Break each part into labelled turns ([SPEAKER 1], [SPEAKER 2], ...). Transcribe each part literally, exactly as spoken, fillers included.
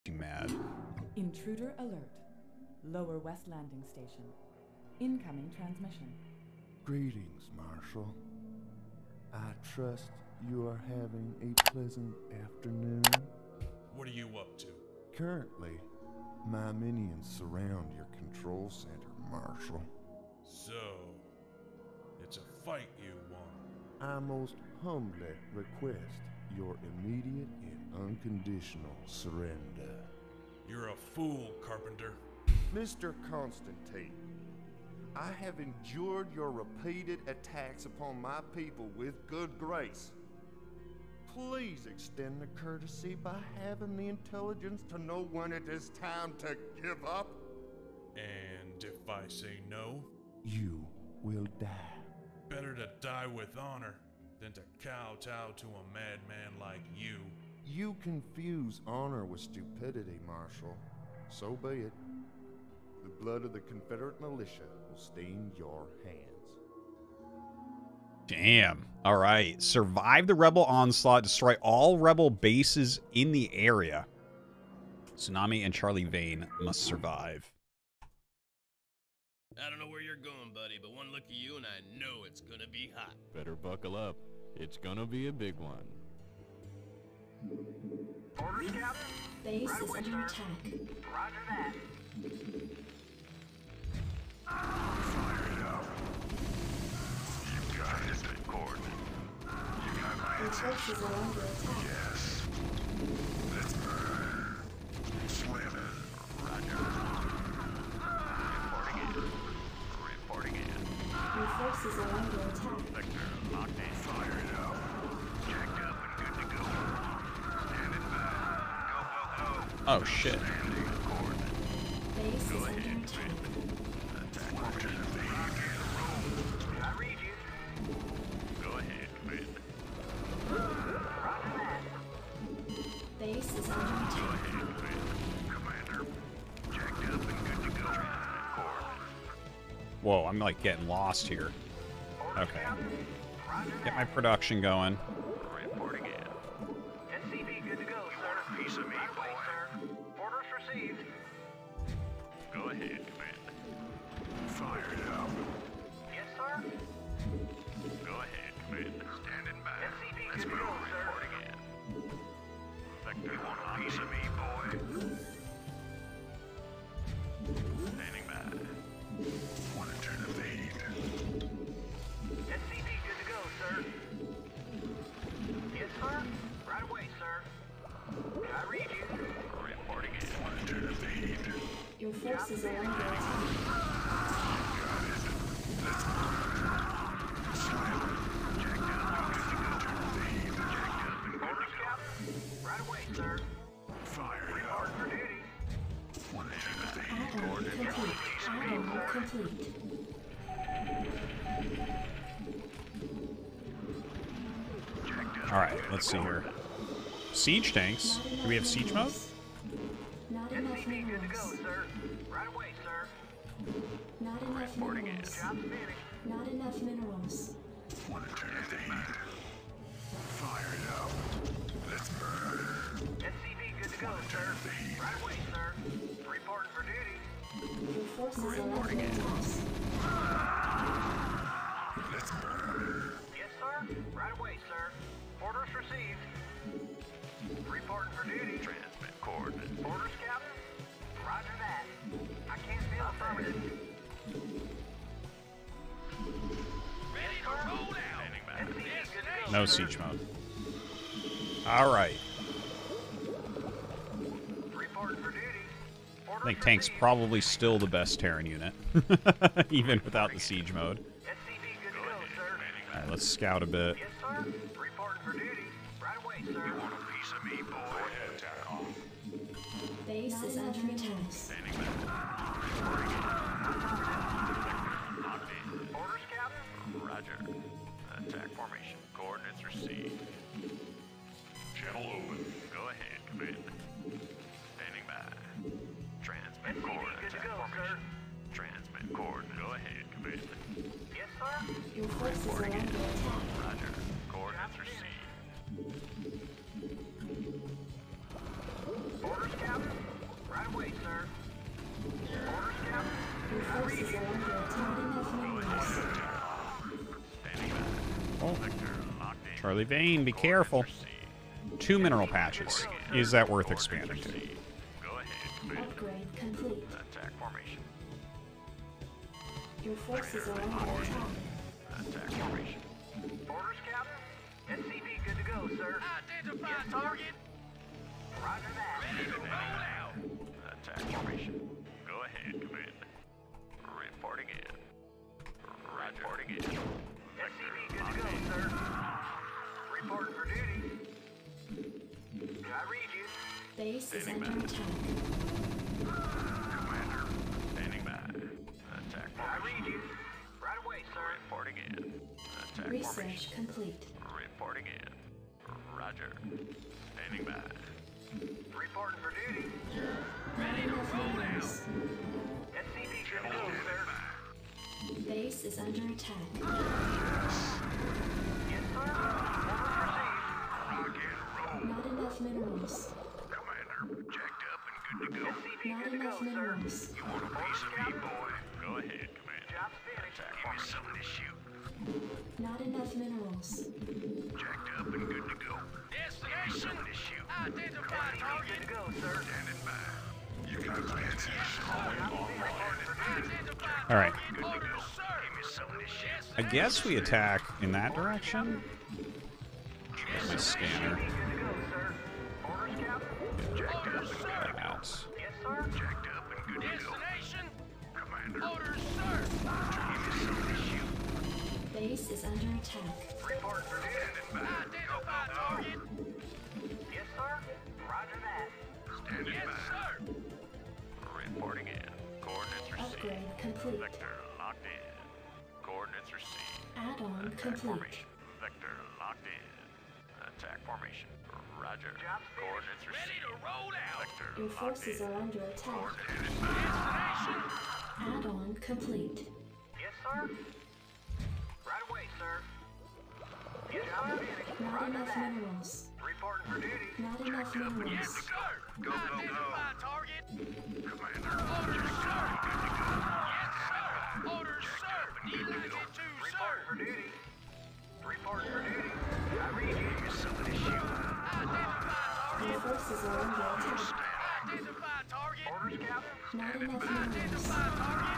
[SPEAKER 1] Mad.
[SPEAKER 2] Intruder alert. Lower West Landing Station. Incoming transmission.
[SPEAKER 3] Greetings, Marshal. I trust you are having a pleasant afternoon.
[SPEAKER 4] What are you up to?
[SPEAKER 3] Currently, my minions surround your control center, Marshal.
[SPEAKER 4] So, it's a fight you want.
[SPEAKER 3] I most humbly request your immediate and unconditional surrender.
[SPEAKER 4] You're a fool, Carpenter.
[SPEAKER 3] Mister Constantine, I have endured your repeated attacks upon my people with good grace. Please extend the courtesy by having the intelligence to know when it is time to give up.
[SPEAKER 4] And if I say no?
[SPEAKER 3] You will die.
[SPEAKER 4] Better to die with honor than to kowtow to a madman like you.
[SPEAKER 3] You confuse honor with stupidity, Marshal. So be it. The blood of the Confederate militia will stain your hands.
[SPEAKER 1] Damn. All right. Survive the rebel onslaught. Destroy all rebel bases in the area. Tsunami and Charlie Vane must survive.
[SPEAKER 5] I don't know where you're going, buddy, but one look at you and I know it's gonna be hot.
[SPEAKER 6] Better buckle up. It's gonna be a big one.
[SPEAKER 7] Orders, Captain.
[SPEAKER 8] Base
[SPEAKER 7] Right
[SPEAKER 8] is
[SPEAKER 7] away,
[SPEAKER 8] under
[SPEAKER 7] sir.
[SPEAKER 8] attack.
[SPEAKER 7] Roger that.
[SPEAKER 9] Fire it up. You got it, Gordon. You got my
[SPEAKER 8] Your
[SPEAKER 9] attention.
[SPEAKER 8] forces are under attack.
[SPEAKER 9] Yes. Let's burn. Swimming. Roger. Reporting in. Reporting in.
[SPEAKER 8] Your forces are under attack.
[SPEAKER 9] Vector, locked in. Fire it up. Jacked up and good to go. Standing by. Go, go, go.
[SPEAKER 1] Oh, shit.
[SPEAKER 9] Standing, Gordon.
[SPEAKER 8] Base
[SPEAKER 9] Go
[SPEAKER 8] is
[SPEAKER 9] ahead,
[SPEAKER 8] under attack.
[SPEAKER 9] Attack formation. Rock and roll.
[SPEAKER 7] I read you.
[SPEAKER 9] Go ahead, Finn.
[SPEAKER 7] Roger that.
[SPEAKER 8] Base is under
[SPEAKER 9] Go
[SPEAKER 8] attack.
[SPEAKER 9] ahead, Finn. Commander. Jacked up and good to go. Transmit coordinates.
[SPEAKER 1] Whoa, I'm like getting lost here.
[SPEAKER 7] Orders,
[SPEAKER 1] Okay.
[SPEAKER 7] Captain. Roger
[SPEAKER 1] Get my
[SPEAKER 7] that.
[SPEAKER 1] production going.
[SPEAKER 9] Reporting in.
[SPEAKER 7] S C V good to go, sir.
[SPEAKER 9] Piece of me,
[SPEAKER 7] Right away,
[SPEAKER 9] boy.
[SPEAKER 7] sir. Orders received.
[SPEAKER 9] Go ahead, Commander. Fire it up.
[SPEAKER 7] Yes, sir.
[SPEAKER 9] Go ahead, Commander. Standing by.
[SPEAKER 7] S C V
[SPEAKER 9] Let's
[SPEAKER 7] good to
[SPEAKER 9] move.
[SPEAKER 7] go, sir.
[SPEAKER 9] Reporting in. Vector, want a piece of me, boy? Standing by. Want to turn a fade.
[SPEAKER 7] S C V good to go, sir. Yes, sir. Right away, sir. I read you.
[SPEAKER 9] Reporting in. Want to turn a fade.
[SPEAKER 8] Your forces are under attack.
[SPEAKER 9] Got it. Let's move. Slam. Jacked up and good to go. Turn a fade. Jacked up and good
[SPEAKER 7] Orders,
[SPEAKER 9] to go.
[SPEAKER 7] Captain. Right away, sir.
[SPEAKER 9] Fire it
[SPEAKER 7] Report
[SPEAKER 9] up.
[SPEAKER 7] for duty.
[SPEAKER 9] Want to turn a fade.
[SPEAKER 8] Add-on
[SPEAKER 9] Coordinates.
[SPEAKER 8] complete. Add-on complete.
[SPEAKER 1] All right, let's see here. Siege tanks. Do we have siege mode?
[SPEAKER 8] Not
[SPEAKER 7] S
[SPEAKER 8] enough
[SPEAKER 7] C V good to go,
[SPEAKER 8] minerals.
[SPEAKER 7] sir. Right away, sir.
[SPEAKER 8] Not enough minerals.
[SPEAKER 7] Job's finished.
[SPEAKER 8] Not enough minerals.
[SPEAKER 9] Want to turn a fade. Fire it up. Let's burn.
[SPEAKER 7] S C V good to go,
[SPEAKER 9] Want to
[SPEAKER 7] sir.
[SPEAKER 9] turn a fade.
[SPEAKER 7] Right away, sir. Reporting for duty.
[SPEAKER 8] Your forces are under attack.
[SPEAKER 9] Let's burn.
[SPEAKER 7] Yes, sir. Right away, sir. Orders received. Reporting for duty.
[SPEAKER 9] Transmit coordinates.
[SPEAKER 7] Orders, Captain. Roger that. I can't feel affirmative.
[SPEAKER 5] Ready to roll out.
[SPEAKER 9] Standing by.
[SPEAKER 7] S C V good to go,
[SPEAKER 1] No
[SPEAKER 7] sir.
[SPEAKER 1] siege mode. All right.
[SPEAKER 7] Reporting for duty. Orders
[SPEAKER 1] I think tank's
[SPEAKER 7] received.
[SPEAKER 1] probably still the best Terran unit, even without the siege mode.
[SPEAKER 7] S C V good to go, sir.
[SPEAKER 1] All right, let's scout a bit.
[SPEAKER 7] Yes, sir. Reporting for duty. Right away, sir.
[SPEAKER 9] Want a piece of me, boy? Attack on.
[SPEAKER 8] Base is under attack.
[SPEAKER 9] Standing by. Locked in.
[SPEAKER 7] Orders, Captain.
[SPEAKER 9] Roger. Attack formation. Coordinates received. Channel open. Go ahead, Commander. Standing by. Transmit
[SPEAKER 7] S C V
[SPEAKER 9] coordinates.
[SPEAKER 7] good to
[SPEAKER 9] Attack
[SPEAKER 7] go,
[SPEAKER 9] formation.
[SPEAKER 7] sir.
[SPEAKER 9] Transmit coordinates. Go ahead, Commander.
[SPEAKER 7] Yes, sir.
[SPEAKER 8] Your forces are under attack.
[SPEAKER 9] Roger. Coordinates received.
[SPEAKER 7] Orders, Captain.
[SPEAKER 8] forces are under attack. Not enough minerals.
[SPEAKER 1] Oh. Charlie Vane, be careful. Two mineral patches. Is that worth expanding to?
[SPEAKER 9] Go ahead, Commander.
[SPEAKER 8] Upgrade complete.
[SPEAKER 9] Attack formation.
[SPEAKER 8] Your forces are under attack.
[SPEAKER 9] Attack formation.
[SPEAKER 7] Orders, Captain? S C V good to go, sir. Identify target. Roger that. Ready to roll out.
[SPEAKER 9] Attack formation. Go ahead, Commander. Reporting in. Roger. Reporting in.
[SPEAKER 7] S C V good to go, sir. Reporting for duty. I read you.
[SPEAKER 8] Base is
[SPEAKER 9] Standing
[SPEAKER 8] under
[SPEAKER 9] by.
[SPEAKER 8] attack.
[SPEAKER 9] Commander. Standing by. Attack
[SPEAKER 7] I
[SPEAKER 9] formation.
[SPEAKER 7] read you. Right away, sir.
[SPEAKER 9] Reporting in. Attack formation.
[SPEAKER 8] Research complete.
[SPEAKER 9] Reporting in. Roger. Standing by.
[SPEAKER 7] Reporting for duty.
[SPEAKER 8] Not enough minerals.
[SPEAKER 7] S C V good to go, sir.
[SPEAKER 8] Base is under attack.
[SPEAKER 7] Yes, sir. Orders
[SPEAKER 9] Rock and roll.
[SPEAKER 8] Not enough minerals.
[SPEAKER 9] Commander. Jacked up and good to go.
[SPEAKER 7] received. S C V
[SPEAKER 8] Not
[SPEAKER 7] good to go,
[SPEAKER 8] enough
[SPEAKER 7] sir.
[SPEAKER 8] minerals.
[SPEAKER 9] You want a piece of me, boy? Go ahead, Commander.
[SPEAKER 7] Job's finished.
[SPEAKER 9] Attack. Give me something to shoot.
[SPEAKER 8] Not enough minerals.
[SPEAKER 9] Jacked up and good to go.
[SPEAKER 7] Destination.
[SPEAKER 9] Something to shoot.
[SPEAKER 7] Identify target. Good to go, sir.
[SPEAKER 9] Standing by. You got answers.
[SPEAKER 1] All right.
[SPEAKER 7] Orders, sir.
[SPEAKER 9] Give me something to shoot.
[SPEAKER 1] I guess we attack in that direction. My scanner.
[SPEAKER 7] Good to go, sir. Orders, Captain. Orders, sir.
[SPEAKER 1] Out.
[SPEAKER 7] Yes, sir.
[SPEAKER 9] Jacked up and good to go.
[SPEAKER 7] Destination.
[SPEAKER 9] Commander.
[SPEAKER 7] Orders, sir.
[SPEAKER 9] Give me something to shoot.
[SPEAKER 8] Base is under attack.
[SPEAKER 7] Report for duty. Identify target. Yes, sir. Roger that.
[SPEAKER 9] Standing
[SPEAKER 7] Yes,
[SPEAKER 9] by.
[SPEAKER 7] sir.
[SPEAKER 9] Reporting in. Coordinates received.
[SPEAKER 8] Upgrade complete.
[SPEAKER 9] Vector locked in. Coordinates received.
[SPEAKER 8] Add-on
[SPEAKER 9] Attack
[SPEAKER 8] complete.
[SPEAKER 9] formation. Vector locked in. Attack formation. Roger.
[SPEAKER 7] Job's finished.
[SPEAKER 9] Coordinates
[SPEAKER 7] Ready
[SPEAKER 9] received.
[SPEAKER 7] to roll out.
[SPEAKER 9] Vector
[SPEAKER 8] Your
[SPEAKER 9] locked
[SPEAKER 8] forces
[SPEAKER 9] in.
[SPEAKER 8] are under attack.
[SPEAKER 7] Destination.
[SPEAKER 8] Add-on complete.
[SPEAKER 7] Yes, sir. Right away, sir. Yes, sir.
[SPEAKER 8] Not
[SPEAKER 7] Roger
[SPEAKER 8] enough
[SPEAKER 7] that.
[SPEAKER 8] minerals.
[SPEAKER 7] Reporting for duty.
[SPEAKER 8] Not enough
[SPEAKER 7] Yes,
[SPEAKER 8] minerals.
[SPEAKER 7] sir.
[SPEAKER 9] Go, go, go.
[SPEAKER 7] Identify target.
[SPEAKER 9] Commander.
[SPEAKER 7] Orders, sir.
[SPEAKER 9] Good to go.
[SPEAKER 7] Yes, sir. Orders, sir. Delighted to, sir. Reporting for duty. Reporting for duty. I read you.
[SPEAKER 9] Give me something to shoot.
[SPEAKER 7] Identify
[SPEAKER 8] Your
[SPEAKER 7] target.
[SPEAKER 8] forces are under attack.
[SPEAKER 7] Identify target. Orders, Captain.
[SPEAKER 8] Not enough minerals.
[SPEAKER 7] Identify target.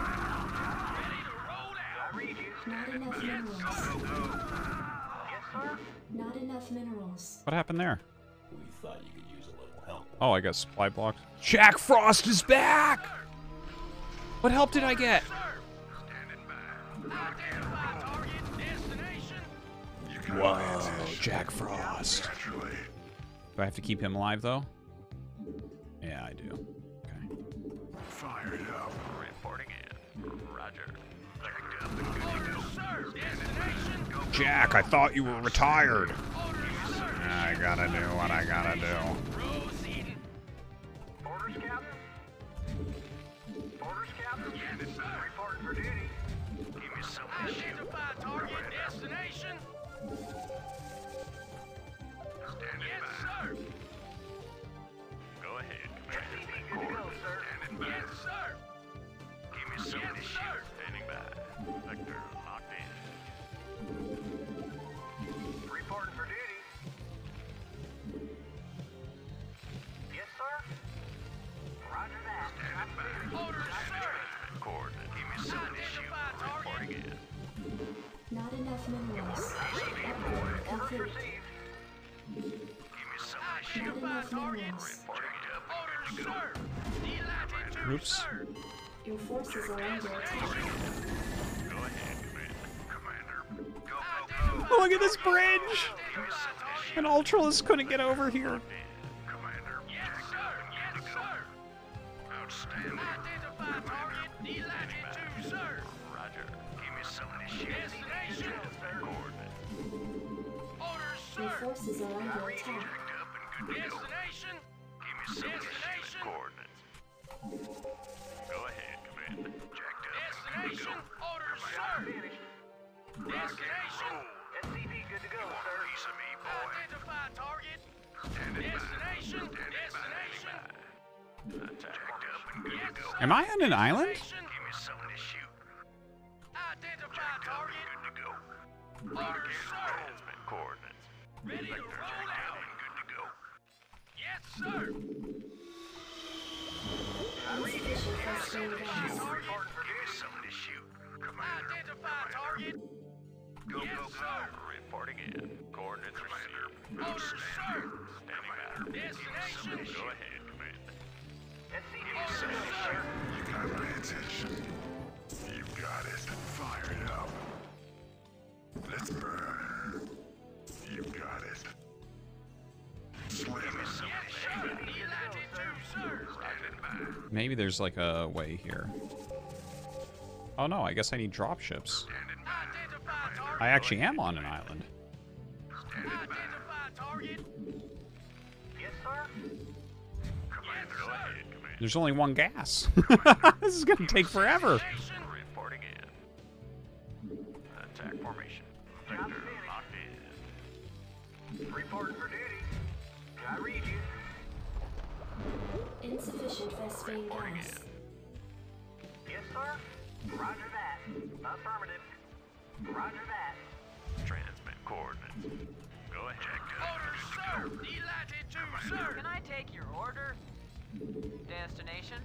[SPEAKER 7] Ready to roll out. I read you.
[SPEAKER 8] Not enough minerals.
[SPEAKER 7] Yes, sir.
[SPEAKER 8] Not enough minerals.
[SPEAKER 1] What happened there?
[SPEAKER 10] We thought you could use a little help.
[SPEAKER 1] Oh, I got supply blocks. Jack Frost is back! What help did I get?
[SPEAKER 9] Standing by.
[SPEAKER 7] Identify target. Destination.
[SPEAKER 9] You got
[SPEAKER 1] Whoa,
[SPEAKER 9] answers.
[SPEAKER 1] Jack Frost.
[SPEAKER 9] Naturally.
[SPEAKER 1] Do I have to keep him alive, though? Yeah, I do. Okay.
[SPEAKER 9] Fired up. Reporting in. Roger. Jacked up and good to go.
[SPEAKER 7] Orders, sir. Destination.
[SPEAKER 1] Jack, I thought you were retired.
[SPEAKER 7] Orders, sir.
[SPEAKER 1] I gotta do what I gotta do.
[SPEAKER 7] Proceeding. Orders, Captain. Orders, Captain. Yes, sir. Reporting for duty.
[SPEAKER 9] Give me something to shoot.
[SPEAKER 7] Identify target. Destination.
[SPEAKER 9] Standing
[SPEAKER 7] Yes,
[SPEAKER 9] by.
[SPEAKER 7] sir.
[SPEAKER 9] Go ahead,
[SPEAKER 7] S
[SPEAKER 9] Commander.
[SPEAKER 7] C V good to go, sir.
[SPEAKER 9] Standing by.
[SPEAKER 7] Yes, sir.
[SPEAKER 9] Give me something to
[SPEAKER 7] Yes,
[SPEAKER 9] shoot.
[SPEAKER 7] sir.
[SPEAKER 9] Standing by. Vector locked in.
[SPEAKER 7] Reporting for duty. Yes, sir. Roger that.
[SPEAKER 9] Standing by.
[SPEAKER 7] Orders, sir.
[SPEAKER 9] Coordinate. Give me something to shoot.
[SPEAKER 7] Identify target.
[SPEAKER 9] Reporting in.
[SPEAKER 8] Not enough minerals. Upgrade
[SPEAKER 7] Orders
[SPEAKER 8] complete.
[SPEAKER 7] received.
[SPEAKER 9] Give me something to shoot.
[SPEAKER 8] Not enough minerals.
[SPEAKER 9] Reporting up.
[SPEAKER 7] Orders, sir. Delighted to,
[SPEAKER 1] Oops.
[SPEAKER 7] sir.
[SPEAKER 8] Your forces are under attack.
[SPEAKER 9] Go ahead, Commander. Commander. Go, go, go.
[SPEAKER 1] Oh, look at this bridge!
[SPEAKER 9] Give me something to shoot.
[SPEAKER 1] An Ultralist couldn't get over here.
[SPEAKER 9] Commander.
[SPEAKER 7] Yes,
[SPEAKER 9] Jacked
[SPEAKER 7] sir.
[SPEAKER 9] up and
[SPEAKER 7] Yes,
[SPEAKER 9] good to go.
[SPEAKER 7] sir.
[SPEAKER 9] Outstanding.
[SPEAKER 7] Identify target. Delighted to, sir.
[SPEAKER 9] Roger. Give me something to shoot.
[SPEAKER 7] Destination.
[SPEAKER 9] Coordinate.
[SPEAKER 7] Orders,
[SPEAKER 8] Your
[SPEAKER 7] sir.
[SPEAKER 8] forces are under attack.
[SPEAKER 9] Jacked up and good to go.
[SPEAKER 7] Destination.
[SPEAKER 9] Give me something to shoot.
[SPEAKER 7] Destination.
[SPEAKER 9] Coordinates. Go ahead, Commander. Jacked up and good to
[SPEAKER 7] Destination.
[SPEAKER 9] go.
[SPEAKER 7] Orders, sir. Destination. S C V good to go, sir.
[SPEAKER 9] Piece of me, boy.
[SPEAKER 7] Identify target.
[SPEAKER 9] Standing by.
[SPEAKER 7] Destination.
[SPEAKER 9] Standing by.
[SPEAKER 7] Destination.
[SPEAKER 9] Jacked up and good to go.
[SPEAKER 1] Am I on an island?
[SPEAKER 7] Destination.
[SPEAKER 9] Give me something to
[SPEAKER 7] Orders, sir.
[SPEAKER 9] Transmit coordinates.
[SPEAKER 7] Ready to
[SPEAKER 9] Vector
[SPEAKER 7] roll
[SPEAKER 9] checked
[SPEAKER 7] out.
[SPEAKER 9] and good to go.
[SPEAKER 7] Yes, sir.
[SPEAKER 8] Insufficient phosphine gas.
[SPEAKER 7] Reporting for duty.
[SPEAKER 9] Something to shoot. Commander.
[SPEAKER 7] Identify target.
[SPEAKER 9] Go,
[SPEAKER 7] Yes,
[SPEAKER 9] go, go.
[SPEAKER 7] sir.
[SPEAKER 9] Reporting in. Coordinates received.
[SPEAKER 7] Orders, sir.
[SPEAKER 9] Standing by.
[SPEAKER 7] Destination.
[SPEAKER 9] Go ahead, Commander.
[SPEAKER 7] S C D is good to go, sir.
[SPEAKER 9] You got my attention. You got it. Fire it up. Let's burn. You got it. Slam it.
[SPEAKER 7] Yes, sir. Delighted to, sir.
[SPEAKER 9] Standing by.
[SPEAKER 1] Maybe there's like a way here. Oh no, I guess I need drop ships.
[SPEAKER 9] Standing by.
[SPEAKER 7] Identify target.
[SPEAKER 1] I actually am on an island.
[SPEAKER 9] Standing by.
[SPEAKER 7] Identify target. Yes, sir.
[SPEAKER 9] Commander, go ahead, Commander.
[SPEAKER 1] There's only one gas. This is gonna take forever.
[SPEAKER 7] Station.
[SPEAKER 9] Reporting in. Attack formation.
[SPEAKER 7] Job
[SPEAKER 9] Vector
[SPEAKER 7] finished.
[SPEAKER 9] locked in.
[SPEAKER 7] Reporting for duty. I read you.
[SPEAKER 8] Insufficient phosphine gas.
[SPEAKER 7] Yes, sir. Roger that. Affirmative. Roger that.
[SPEAKER 9] Transmit coordinates. Go ahead.
[SPEAKER 7] Orders, sir. Delighted to, sir. Can I take your order? Destination.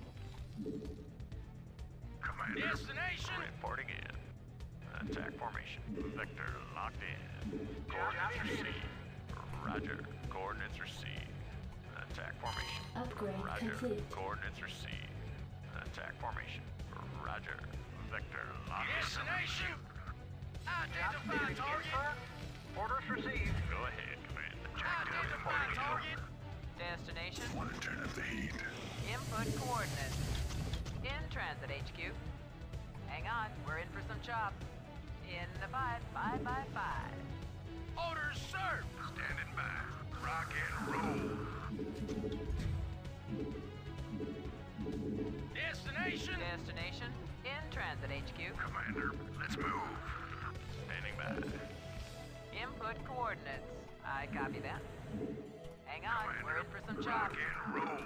[SPEAKER 9] Commander.
[SPEAKER 7] Destination.
[SPEAKER 9] Reporting in. Attack formation. Vector locked in.
[SPEAKER 7] Job
[SPEAKER 9] Coordinates
[SPEAKER 7] finished.
[SPEAKER 9] received. Roger. Coordinates received. Attack formation.
[SPEAKER 8] Upgrade
[SPEAKER 9] Roger.
[SPEAKER 8] complete.
[SPEAKER 9] Coordinates received. Attack formation. Roger. Vector locked in.
[SPEAKER 7] Destination. Identify
[SPEAKER 9] Yes,
[SPEAKER 7] target.
[SPEAKER 9] sir.
[SPEAKER 7] Orders received.
[SPEAKER 9] Go ahead, Commander. Checked out.
[SPEAKER 7] Identify
[SPEAKER 9] Reporting in.
[SPEAKER 7] target. Destination.
[SPEAKER 9] Want to turn up the heat.
[SPEAKER 7] Input coordinates. In transit, H Q. Hang on, we're in for some chops. In the five, five by five. Orders, sir.
[SPEAKER 9] Standing by. Rock and roll.
[SPEAKER 7] Destination. Destination. In transit, H Q.
[SPEAKER 9] Commander, let's move. Standing by.
[SPEAKER 7] Input coordinates. I copy that. Hang on, we're in for some
[SPEAKER 9] Rock
[SPEAKER 7] chops.
[SPEAKER 9] and roll.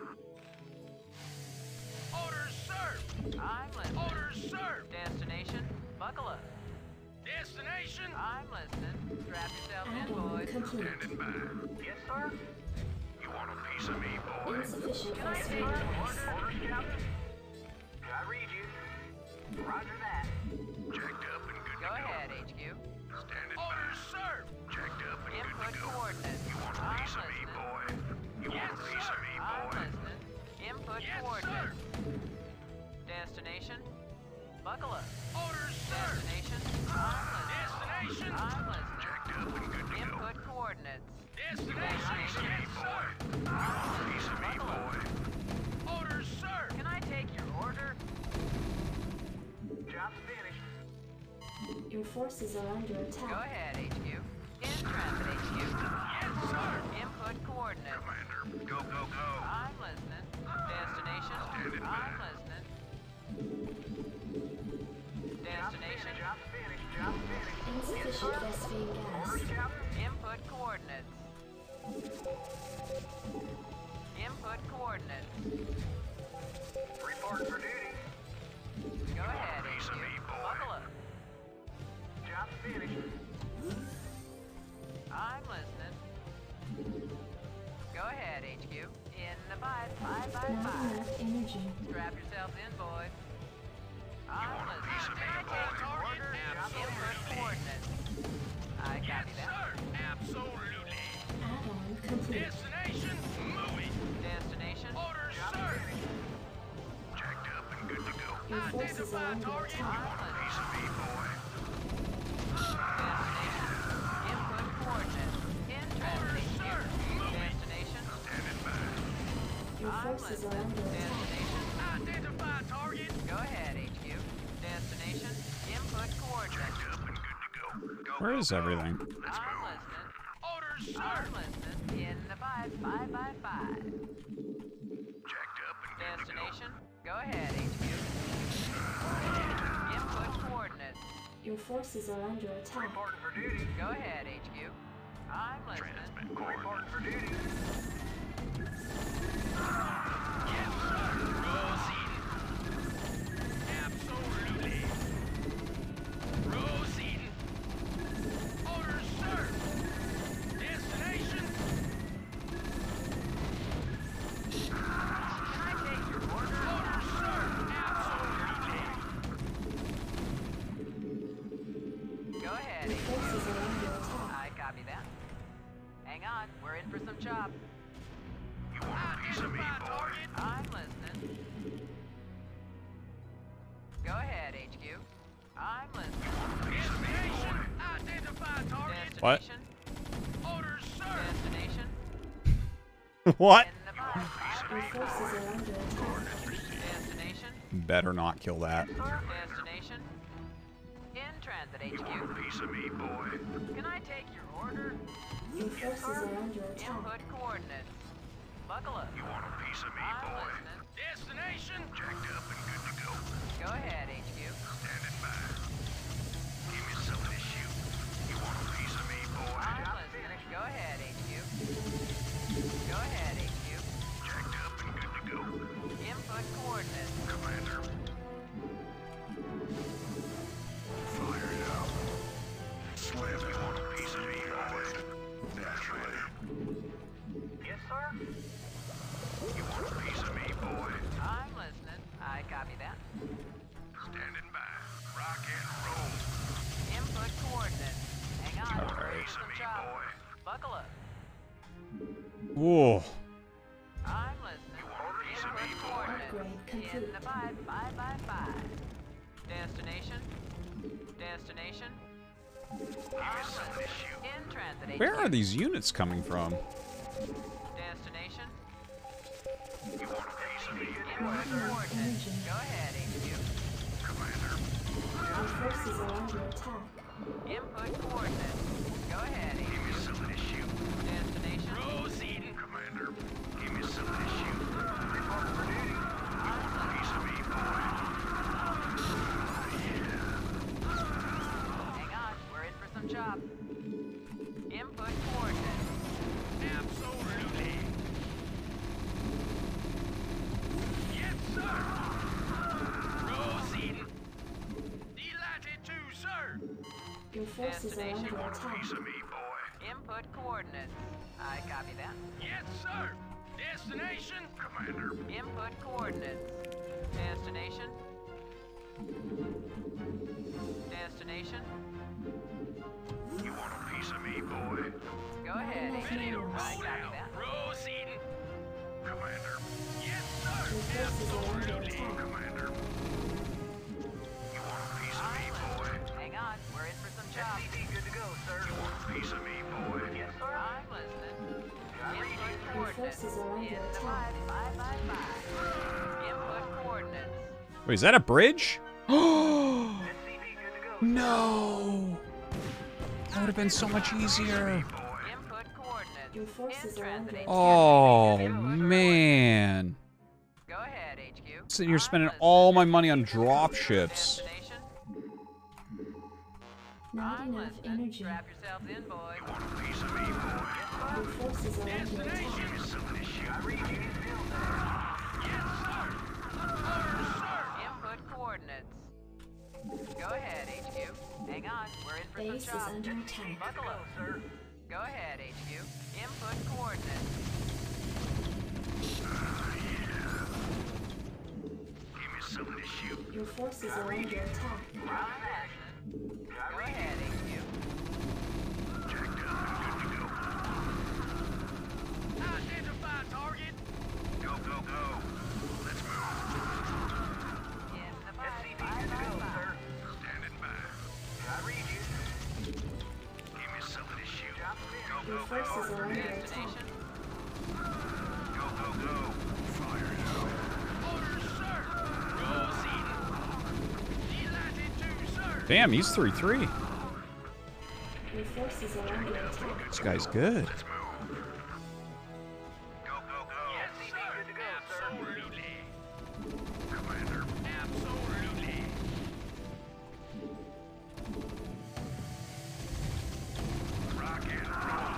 [SPEAKER 7] Orders, sir. I'm listening. Orders, sir. Destination. Buckle up. Destination. I'm listening. Strap yourself in,
[SPEAKER 8] Add-on
[SPEAKER 7] boys.
[SPEAKER 8] complete.
[SPEAKER 9] Standing by.
[SPEAKER 7] Yes, sir.
[SPEAKER 9] You want a piece of me, boy?
[SPEAKER 8] Insufficient
[SPEAKER 7] Can I take
[SPEAKER 8] phosphine
[SPEAKER 7] your
[SPEAKER 8] gas.
[SPEAKER 7] order? Orders, Captain. I read you. Roger that.
[SPEAKER 9] Jacked up and good
[SPEAKER 7] Go
[SPEAKER 9] to
[SPEAKER 7] ahead,
[SPEAKER 9] go.
[SPEAKER 7] H Q.
[SPEAKER 9] Standing
[SPEAKER 7] Orders,
[SPEAKER 9] by.
[SPEAKER 7] sir.
[SPEAKER 9] Jacked up and good
[SPEAKER 7] Input
[SPEAKER 9] to go.
[SPEAKER 7] coordinates.
[SPEAKER 9] You want a
[SPEAKER 7] I'm
[SPEAKER 9] piece of me,
[SPEAKER 7] listening.
[SPEAKER 9] boy? You
[SPEAKER 7] Yes,
[SPEAKER 9] want a piece
[SPEAKER 7] sir.
[SPEAKER 9] of me,
[SPEAKER 7] I'm
[SPEAKER 9] boy?
[SPEAKER 7] listening. Input
[SPEAKER 9] Yes,
[SPEAKER 7] coordinates. Destination. Buckle up. Orders, sir. Destination. I'm listening. Destination. I'm listening.
[SPEAKER 9] Jacked up and good to go.
[SPEAKER 7] Input coordinates.
[SPEAKER 9] Destination. Piece of me,
[SPEAKER 7] Yes,
[SPEAKER 9] boy.
[SPEAKER 7] sir.
[SPEAKER 9] Piece of me, boy.
[SPEAKER 7] Orders, sir. Can I take your order? Job's finished.
[SPEAKER 8] Your forces are under
[SPEAKER 7] Go
[SPEAKER 8] attack.
[SPEAKER 7] ahead, H Q. In transit, H Q. Yes, sir. Input coordinates.
[SPEAKER 9] Commander, go, go, go.
[SPEAKER 7] I'm listening. Destination.
[SPEAKER 9] Standing by.
[SPEAKER 7] I'm listening. Destination. Job's finished. Job's finished.
[SPEAKER 8] Insufficient phosphine gas.
[SPEAKER 7] Input coordinates. Input coordinates. Report for duty. Go ahead,
[SPEAKER 9] Piece
[SPEAKER 7] H
[SPEAKER 9] of
[SPEAKER 7] Q.
[SPEAKER 9] me, boy.
[SPEAKER 7] Buckle up. Job's finished. I'm listening. Go ahead, H Q. In the five, five by
[SPEAKER 8] Not
[SPEAKER 7] five.
[SPEAKER 8] enough energy.
[SPEAKER 7] Strap yourselves in, boys. I'm
[SPEAKER 9] want a
[SPEAKER 7] listening.
[SPEAKER 9] piece of me,
[SPEAKER 7] Can I take
[SPEAKER 9] boy?
[SPEAKER 7] order? Input coordinates. I copy that. Absolutely.
[SPEAKER 8] Add-on complete.
[SPEAKER 7] Destination, moving. Destination. Orders, sir.
[SPEAKER 9] Jacked up and good to go.
[SPEAKER 8] Your forces are under attack.
[SPEAKER 9] Piece of me, boy.
[SPEAKER 7] Destination. Input coordinates. In transit, sir. Destination.
[SPEAKER 9] Standing by.
[SPEAKER 8] Your forces are under attack.
[SPEAKER 7] Destination. Identify target. Go ahead, H Q. Destination. Input coordinates.
[SPEAKER 9] Jacked up and good to go. Go,
[SPEAKER 1] Where
[SPEAKER 9] go,
[SPEAKER 1] is
[SPEAKER 9] go.
[SPEAKER 1] everything?
[SPEAKER 9] Let's
[SPEAKER 7] I'm
[SPEAKER 9] move.
[SPEAKER 7] listening. Orders, sir. I'm listening. In the five, five by five.
[SPEAKER 9] Jacked up and good to go.
[SPEAKER 7] Destination. Go ahead, H Q. Input coordinates.
[SPEAKER 8] Your forces are under attack.
[SPEAKER 7] Reporting for duty. Go ahead, H Q. I'm listening.
[SPEAKER 9] Transmit coordinates.
[SPEAKER 7] For duty. Yes, sir. Proceeding. Absolutely. Proceeding. I'm listening. Destination. Identify target.
[SPEAKER 1] What?
[SPEAKER 7] Destination. Orders, sir. Destination.
[SPEAKER 1] What?
[SPEAKER 7] In the five,
[SPEAKER 8] Your
[SPEAKER 7] five,
[SPEAKER 8] forces
[SPEAKER 7] five.
[SPEAKER 8] are under attack.
[SPEAKER 7] Destination.
[SPEAKER 1] Better not kill that.
[SPEAKER 7] Destination. In transit, H Q.
[SPEAKER 9] Piece of me, boy.
[SPEAKER 7] Can I take your order?
[SPEAKER 8] Your forces are under attack.
[SPEAKER 7] Input coordinates. Buckle up.
[SPEAKER 9] You want a piece of me,
[SPEAKER 7] I'm
[SPEAKER 9] boy?
[SPEAKER 7] listening. Destination.
[SPEAKER 9] Jacked up and good to go.
[SPEAKER 7] Go ahead, H Q.
[SPEAKER 9] Standing by. Give me something to shoot. You want a piece of me, boy?
[SPEAKER 7] I'm listening. Go ahead, H Q. Go ahead, H Q.
[SPEAKER 9] Jacked up and good to go.
[SPEAKER 7] Input coordinates.
[SPEAKER 9] Commander. Fired up. Slam, you want a piece of me, boy? Naturally.
[SPEAKER 7] Yes, sir.
[SPEAKER 9] You want a piece of me, boy?
[SPEAKER 7] I'm listening. I copy that.
[SPEAKER 9] Standing by. Rock and roll.
[SPEAKER 7] Input coordinates. Hang on.
[SPEAKER 1] All
[SPEAKER 7] We're
[SPEAKER 1] right.
[SPEAKER 7] in
[SPEAKER 9] Piece
[SPEAKER 7] for
[SPEAKER 9] of
[SPEAKER 7] some
[SPEAKER 9] me,
[SPEAKER 7] chop.
[SPEAKER 9] boy.
[SPEAKER 7] Buckle up.
[SPEAKER 1] Whoa.
[SPEAKER 7] I'm listening. Input coordinates.
[SPEAKER 8] Upgrade
[SPEAKER 7] In
[SPEAKER 8] complete.
[SPEAKER 7] the five, five by five. Destination. Destination. I'm listening. In transit, H Q.
[SPEAKER 1] Where are these units coming from?
[SPEAKER 7] Destination.
[SPEAKER 9] You want a piece of me,
[SPEAKER 7] Input coordinates. Go ahead, H Q.
[SPEAKER 9] Commander?
[SPEAKER 8] Your forces are under attack.
[SPEAKER 7] Input coordinates. Go ahead, H Q.
[SPEAKER 9] Give me something to shoot.
[SPEAKER 7] Destination.
[SPEAKER 9] Proceeding. Commander, give me something to shoot. Report for duty. You want a piece of me, boy?
[SPEAKER 7] Hang on. We're in for some chop. Input coordinates.
[SPEAKER 9] Absolutely. Yes, sir. Proceeding. Delighted to, sir.
[SPEAKER 8] Your forces are
[SPEAKER 7] Destination.
[SPEAKER 8] under
[SPEAKER 9] Want a
[SPEAKER 8] attack.
[SPEAKER 9] piece of me, boy?
[SPEAKER 7] Input coordinates. I copy that.
[SPEAKER 9] Yes, sir. Destination? Commander.
[SPEAKER 7] Input coordinates. Destination. Destination.
[SPEAKER 9] You want a piece of me, boy?
[SPEAKER 7] Go ahead, H Q. I copy that.
[SPEAKER 9] Proceeding. Commander. Yes, sir.
[SPEAKER 8] Your forces are under
[SPEAKER 9] Absolutely.
[SPEAKER 8] attack.
[SPEAKER 9] Commander. You want a piece of me, boy?
[SPEAKER 7] Hang on. We're in for some chop.
[SPEAKER 9] good to go, sir. You want a piece of me, boy? Yes, sir.
[SPEAKER 7] I'm listening. Input
[SPEAKER 8] Your
[SPEAKER 7] coordinates.
[SPEAKER 8] forces are under
[SPEAKER 7] In the
[SPEAKER 8] attack.
[SPEAKER 7] five, five by five. Input coordinates.
[SPEAKER 1] Wait, is that a bridge? No. That would have been so much easier.
[SPEAKER 7] Input coordinates.
[SPEAKER 8] Your forces
[SPEAKER 7] In
[SPEAKER 8] are under
[SPEAKER 7] transit, H
[SPEAKER 8] attack.
[SPEAKER 7] Q.
[SPEAKER 1] Oh, man.
[SPEAKER 7] Go ahead, H Q.
[SPEAKER 1] Sitting here
[SPEAKER 7] I'm
[SPEAKER 1] spending
[SPEAKER 7] listening.
[SPEAKER 1] all my money on drop ships.
[SPEAKER 7] Destination.
[SPEAKER 8] Not
[SPEAKER 7] I'm
[SPEAKER 8] enough
[SPEAKER 7] listening.
[SPEAKER 8] energy.
[SPEAKER 7] Strap yourselves in, boys.
[SPEAKER 9] Want a piece of me, boy?
[SPEAKER 8] Your forces are under attack.
[SPEAKER 9] Give me something to shoot. I read you. Yes, sir. Orders, sir.
[SPEAKER 7] Input coordinates. Go ahead, H Q. Hang on. We're in for
[SPEAKER 8] Base is
[SPEAKER 7] some chop.
[SPEAKER 8] under attack.
[SPEAKER 7] Buckle up, sir. Go ahead, H Q. Input coordinates.
[SPEAKER 9] Give me something to shoot.
[SPEAKER 8] Your forces are under attack.
[SPEAKER 7] I'm listening. Go ahead, H Q.
[SPEAKER 9] Jacked up and good to go.
[SPEAKER 7] Identify target.
[SPEAKER 9] Go, go, go. Let's move.
[SPEAKER 7] In the five, five by five.
[SPEAKER 9] Standing by. I read you. Give me something to shoot. Go,
[SPEAKER 8] Your
[SPEAKER 9] go,
[SPEAKER 8] forces
[SPEAKER 9] go.
[SPEAKER 8] are under attack.
[SPEAKER 7] Destination.
[SPEAKER 9] Go, go, go. Fired up. Orders, sir. Proceeding. Delighted to, sir.
[SPEAKER 1] Damn, he's three three.
[SPEAKER 8] Your forces are under attack.
[SPEAKER 1] This guy's good.
[SPEAKER 9] Let's move. Go, go, go. Yes, sir. Good to go, Absolutely. Commander. Absolutely. Rock and roll.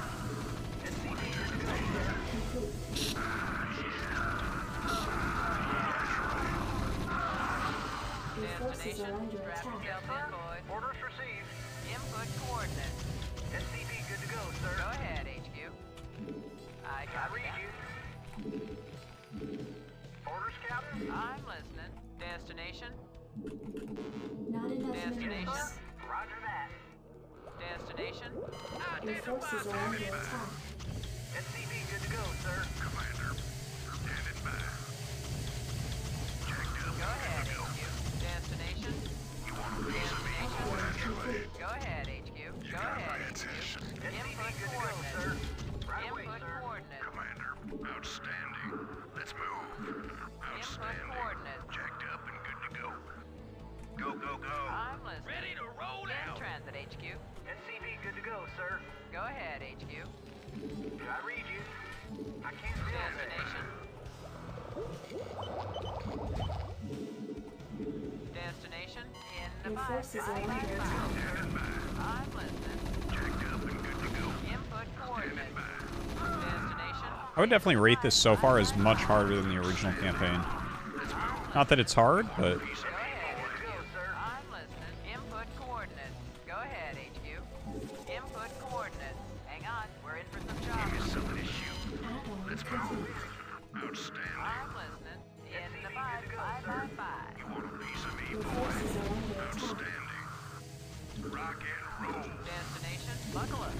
[SPEAKER 8] Your forces are
[SPEAKER 7] Destination.
[SPEAKER 8] under
[SPEAKER 7] Strap
[SPEAKER 8] attack.
[SPEAKER 7] yourselves in, boys.
[SPEAKER 9] Orders received.
[SPEAKER 7] Input coordinates.
[SPEAKER 9] S C V good to go, sir.
[SPEAKER 7] Go ahead, H Q. I copy
[SPEAKER 9] read
[SPEAKER 7] that.
[SPEAKER 9] Orders, Captain.
[SPEAKER 7] I'm listening. Destination.
[SPEAKER 8] Not enough
[SPEAKER 7] Destination.
[SPEAKER 8] minerals.
[SPEAKER 9] Roger that.
[SPEAKER 7] Destination.
[SPEAKER 8] Your forces are under attack.
[SPEAKER 9] S C V good to go, sir. Commander. Standing by. Jacked up.
[SPEAKER 7] Go ahead, H Q. Destination.
[SPEAKER 9] You want a piece
[SPEAKER 7] Input coordinates.
[SPEAKER 9] Jacked up and good to go. Go, go, go.
[SPEAKER 7] I'm listening.
[SPEAKER 5] Ready to roll
[SPEAKER 7] In
[SPEAKER 5] out.
[SPEAKER 7] transit, H Q.
[SPEAKER 11] S C V good to go, sir.
[SPEAKER 7] Go ahead, H Q.
[SPEAKER 11] I read you. I can't see
[SPEAKER 7] Destination. Destination in the
[SPEAKER 8] Your
[SPEAKER 7] five,
[SPEAKER 8] forces are
[SPEAKER 7] five,
[SPEAKER 8] under
[SPEAKER 7] five,
[SPEAKER 8] attack.
[SPEAKER 7] five. I'm listening.
[SPEAKER 9] Jacked up and good to go.
[SPEAKER 7] Input coordinates. Destination.
[SPEAKER 1] I would definitely rate this so far as much harder than the original campaign. Not that it's hard, but
[SPEAKER 7] Go ahead, H Q. I'm listening. Input coordinates. Go ahead, H Q. Input coordinates. Hang on, we're in for some jobs.
[SPEAKER 9] Somebody shoot.
[SPEAKER 8] Add-on
[SPEAKER 9] Let's
[SPEAKER 8] complete.
[SPEAKER 9] move. Outstanding.
[SPEAKER 7] I'm listening. In the five, five, five, five.
[SPEAKER 9] You want a piece of me,
[SPEAKER 8] Your
[SPEAKER 9] boy?
[SPEAKER 8] forces are under attack.
[SPEAKER 9] Outstanding. Rock and roll.
[SPEAKER 7] Destination, buckle up.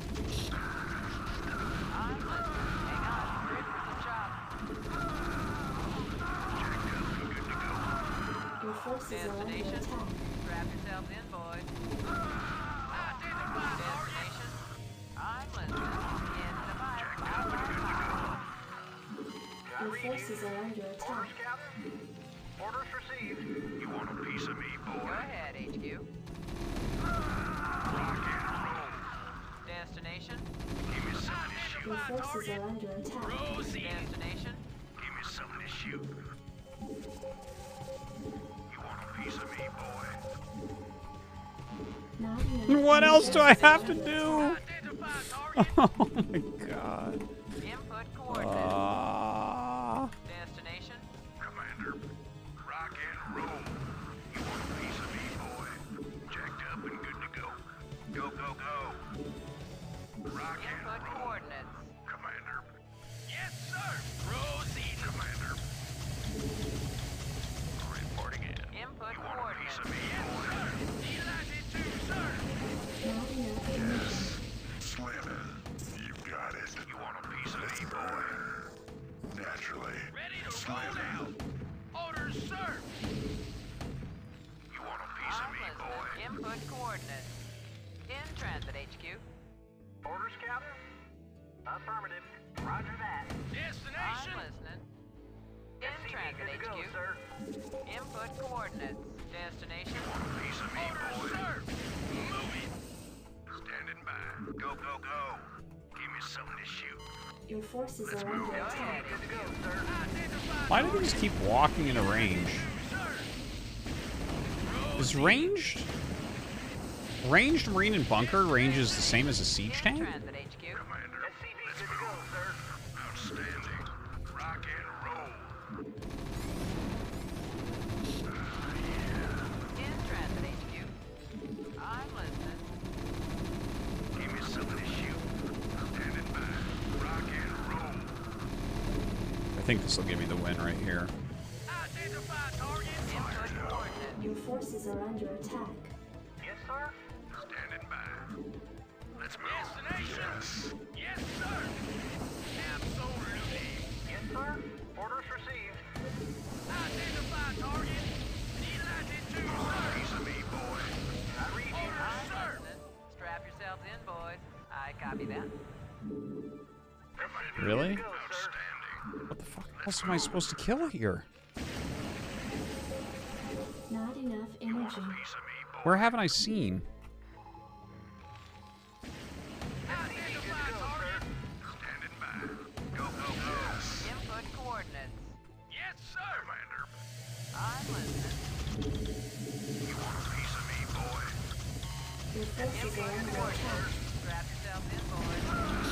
[SPEAKER 7] I'm listening. Hang on, we're in for some jobs.
[SPEAKER 8] Your forces are under
[SPEAKER 7] Destination,
[SPEAKER 8] attack.
[SPEAKER 7] strap yourselves in, boys. Destination, I'm listening. In the five, five, five, five.
[SPEAKER 8] Your forces are under attack.
[SPEAKER 11] Captain. Orders received.
[SPEAKER 9] You want a piece of me,
[SPEAKER 7] Go
[SPEAKER 9] boy?
[SPEAKER 7] ahead, H Q.
[SPEAKER 9] Rock and roll.
[SPEAKER 7] Destination,
[SPEAKER 9] Give me something to shoot.
[SPEAKER 8] Your forces are under attack.
[SPEAKER 7] destination,
[SPEAKER 9] Give me something to shoot. You want a piece of me, boy?
[SPEAKER 8] Not enough
[SPEAKER 1] what else do I
[SPEAKER 8] energy.
[SPEAKER 1] have to do? Oh my god.
[SPEAKER 7] input coordinates.
[SPEAKER 1] Ah.
[SPEAKER 7] Destination,
[SPEAKER 9] Commander, rock and roll. You want a piece of me, boy? Jacked up and good to go. Go, go, go. Rock and
[SPEAKER 7] input
[SPEAKER 9] roll.
[SPEAKER 7] coordinates.
[SPEAKER 9] Commander,
[SPEAKER 5] Yes, sir. Proceed.
[SPEAKER 9] Commander. Reporting in.
[SPEAKER 7] Input
[SPEAKER 9] You want a piece
[SPEAKER 7] coordinates.
[SPEAKER 9] of me, boy?
[SPEAKER 5] Delighted to, sir.
[SPEAKER 8] Not enough energy.
[SPEAKER 9] Slimming. You got it. You want a piece of me, boy? Naturally.
[SPEAKER 5] Ready to roll out. Orders, sir.
[SPEAKER 9] You want a piece of
[SPEAKER 7] I'm
[SPEAKER 9] me, boy?
[SPEAKER 7] listening. Input coordinates. In transit, H Q.
[SPEAKER 11] Orders, Captain. Affirmative. Roger that.
[SPEAKER 7] I'm
[SPEAKER 5] Destination.
[SPEAKER 7] listening. In
[SPEAKER 11] S C V
[SPEAKER 7] transit,
[SPEAKER 11] good to go,
[SPEAKER 7] H Q.
[SPEAKER 11] sir.
[SPEAKER 7] Input coordinates. Destination,
[SPEAKER 9] Piece of me,
[SPEAKER 5] Orders,
[SPEAKER 9] boy?
[SPEAKER 5] sir. Moving.
[SPEAKER 9] Standing by. Go, go, go. Give me something to shoot.
[SPEAKER 8] Your forces are under
[SPEAKER 7] go
[SPEAKER 8] attack.
[SPEAKER 7] ahead, H Q.
[SPEAKER 5] Identify.
[SPEAKER 1] Why do they just keep walking into range? Is ranged? Ranged marine and bunker range is the same as a siege
[SPEAKER 7] In
[SPEAKER 1] tank?
[SPEAKER 7] transit, H Q.
[SPEAKER 9] Commander,
[SPEAKER 11] S C V good to go, sir.
[SPEAKER 9] outstanding. Rock and roll.
[SPEAKER 7] In transit, H Q. I'm listening.
[SPEAKER 9] Give me something to shoot. Standing by. Rock and roll.
[SPEAKER 1] I think this will give me the win right here.
[SPEAKER 5] Identify target.
[SPEAKER 7] Input coordinates.
[SPEAKER 8] Your forces are under attack.
[SPEAKER 11] Yes, sir.
[SPEAKER 9] Standing by. Let's move.
[SPEAKER 5] Destination. Yes, sir. Absolutely.
[SPEAKER 11] Yes, sir. Orders received.
[SPEAKER 5] Identify target. Delighted to, sir.
[SPEAKER 9] Piece of me, boy.
[SPEAKER 11] I read you.
[SPEAKER 5] Orders, sir.
[SPEAKER 7] Listening. Strap yourselves in, boys. I copy that.
[SPEAKER 1] Really?
[SPEAKER 11] Go, sir.
[SPEAKER 1] What the fuck else am I supposed to kill here?
[SPEAKER 8] Not enough energy.
[SPEAKER 9] Piece of me, boy.
[SPEAKER 1] Where haven't I seen?
[SPEAKER 5] Identify target.
[SPEAKER 9] Standing by. Go, go, go.
[SPEAKER 7] Input coordinates.
[SPEAKER 5] Yes, sir.
[SPEAKER 9] Commander,
[SPEAKER 7] I'm listening.
[SPEAKER 9] you want a piece of me, boy?
[SPEAKER 8] Your forces are under attack.
[SPEAKER 7] Strap yourselves in, boys.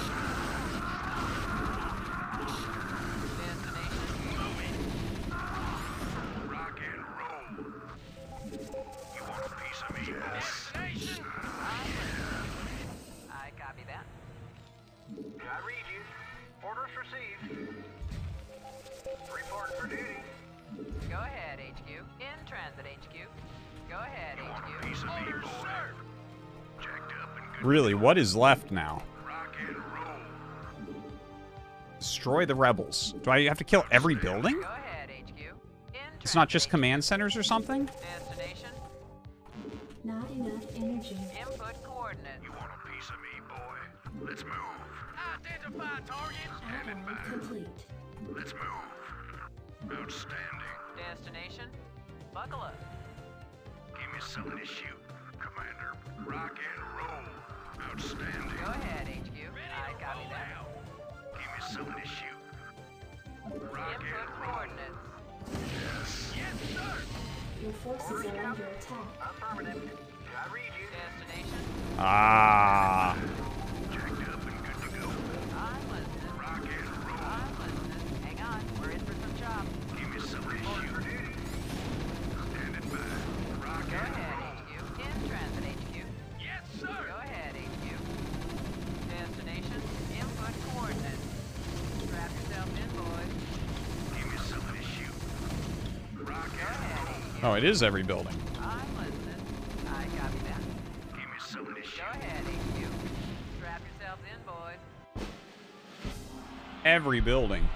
[SPEAKER 7] Destination,
[SPEAKER 9] Rock and roll. You want a piece of me, boy?
[SPEAKER 5] Destination.
[SPEAKER 7] I'm listening. I copy that.
[SPEAKER 11] I read you. Orders received. Report for duty.
[SPEAKER 7] Go ahead, H Q. In transit, H Q. Go ahead,
[SPEAKER 9] Want a
[SPEAKER 7] H Q.
[SPEAKER 9] piece of me,
[SPEAKER 5] Orders,
[SPEAKER 9] boy?
[SPEAKER 5] sir.
[SPEAKER 9] Jacked up and good.
[SPEAKER 1] Really, what is left now?
[SPEAKER 9] Rock and roll.
[SPEAKER 1] Destroy the rebels. Do I have to kill every building?
[SPEAKER 7] Go ahead, H Q. In
[SPEAKER 1] It's not
[SPEAKER 7] transit,
[SPEAKER 1] just
[SPEAKER 7] H Q.
[SPEAKER 1] command centers or something?
[SPEAKER 7] Destination,
[SPEAKER 8] Not enough energy.
[SPEAKER 7] input coordinates.
[SPEAKER 9] You want a piece of me, boy? Let's move.
[SPEAKER 5] Identify target.
[SPEAKER 8] Add-on complete.
[SPEAKER 9] Let's move. Outstanding.
[SPEAKER 7] Destination? Buckle up.
[SPEAKER 9] Give me something to shoot, Commander. Rock and roll. Outstanding.
[SPEAKER 7] Go ahead, H Q. I copy that.
[SPEAKER 9] Give me something to shoot. Rock
[SPEAKER 7] Input
[SPEAKER 9] and roll.
[SPEAKER 7] coordinates.
[SPEAKER 9] Yes.
[SPEAKER 11] Yes, sir.
[SPEAKER 8] Your forces are under attack.
[SPEAKER 11] Affirmative. I read you.
[SPEAKER 7] Destination?
[SPEAKER 1] Ah.
[SPEAKER 9] Jacked up and good to go.
[SPEAKER 7] I'm listening.
[SPEAKER 9] Rock and roll.
[SPEAKER 7] I'm listening. Hang on, we're in for some chops.
[SPEAKER 9] Give me something to shoot. Standing by. Rock
[SPEAKER 7] Go
[SPEAKER 9] and
[SPEAKER 7] ahead,
[SPEAKER 9] roll.
[SPEAKER 7] H Q. In transit, H Q.
[SPEAKER 11] Yes,
[SPEAKER 7] Go
[SPEAKER 11] sir.
[SPEAKER 7] ahead, H Q. Destination? Input coordinates. Strap yourself in, boys.
[SPEAKER 9] Give me something to shoot. Rock
[SPEAKER 7] Go
[SPEAKER 9] and
[SPEAKER 7] ahead,
[SPEAKER 9] roll.
[SPEAKER 7] H Q.
[SPEAKER 1] Oh, it is every building.
[SPEAKER 7] I'm listening. I copy that.
[SPEAKER 9] Give me something to shoot.
[SPEAKER 7] Go ahead, H Q. Strap yourselves in, boys.
[SPEAKER 1] Every building.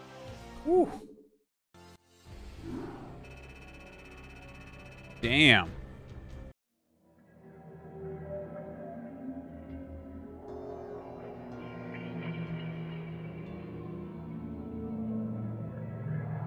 [SPEAKER 1] Whew. Damn.